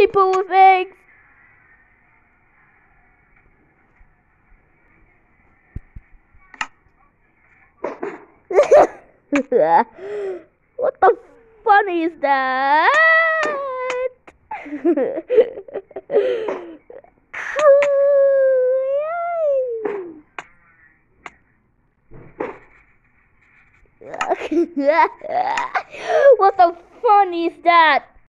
people with eggs. What the fun is that? What the fun is that?